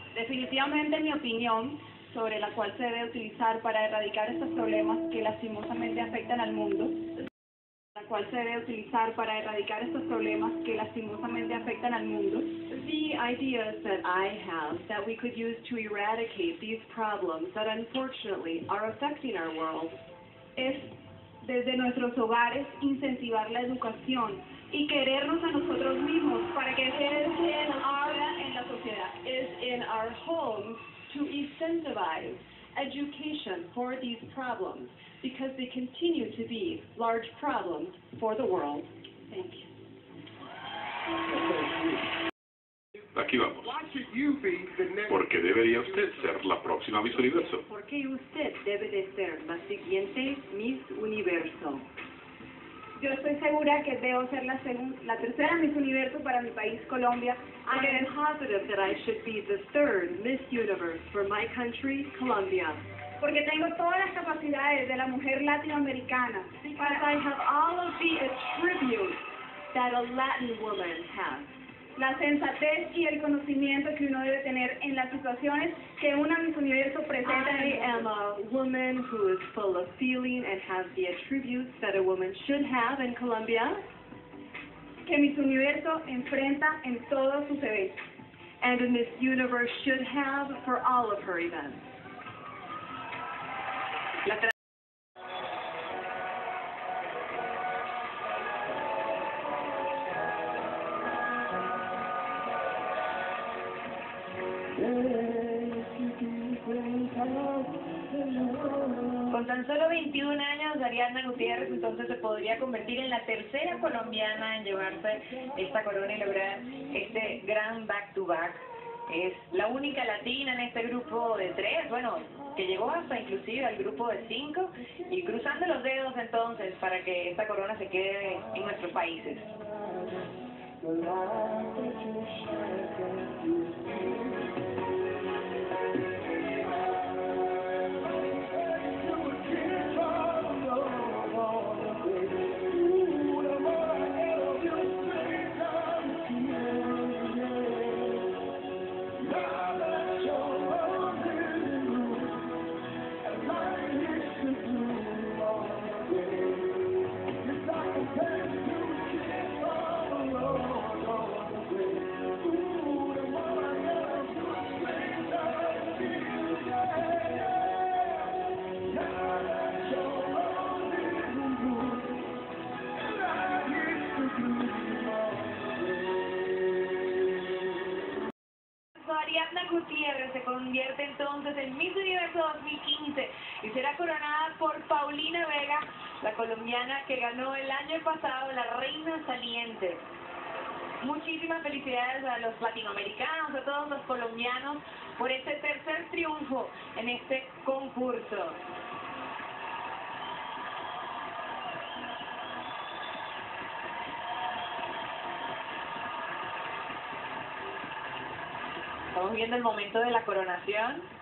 Definitivamente mi opinión sobre la cual se debe utilizar para erradicar estos problemas que lastimosamente afectan al mundo, The ideas that I have that we could use to eradicate these problems that unfortunately are affecting our world es desde nuestros hogares incentivar la educación y querernos a nosotros mismos para que se en la sociedad. Is in our homes to incentivize education for these problems because they continue to be large problems for the world. Thank you. Aquí vamos. ¿Por qué debería usted ser la próxima Miss Universo? ¿Por qué usted debe de ser la siguiente Miss Universo? Yo estoy segura que debo ser la tercera Miss Universo para mi país, Colombia. I am positive that I should be the third Miss Universe for my country, Colombia. Porque tengo todas las capacidades de la mujer latinoamericana. Because I have all of the attributes that a Latin woman has. La sensatez y el conocimiento que uno debe tener en las situaciones que una Miss Universo presenta. I am a woman who is full of feeling and has the attributes that a woman should have in Colombia. Que Miss Universo enfrenta en todos sus eventos. And a Miss Universe should have for all of her events. Con tan solo 21 años, Ariadna Gutiérrez entonces se podría convertir en la tercera colombiana en llevarse esta corona y lograr este gran back-to-back. Es la única latina en este grupo de 3, bueno, que llegó hasta inclusive al grupo de 5, y cruzando los dedos entonces para que esta corona se quede en nuestros países. Ariadna Gutiérrez se convierte entonces en Miss Universo 2015 y será coronada por Paulina Vega, la colombiana que ganó el año pasado la Reina Saliente. Muchísimas felicidades a los latinoamericanos, a todos los colombianos por este tercer triunfo en este concurso. Estamos viendo el momento de la coronación.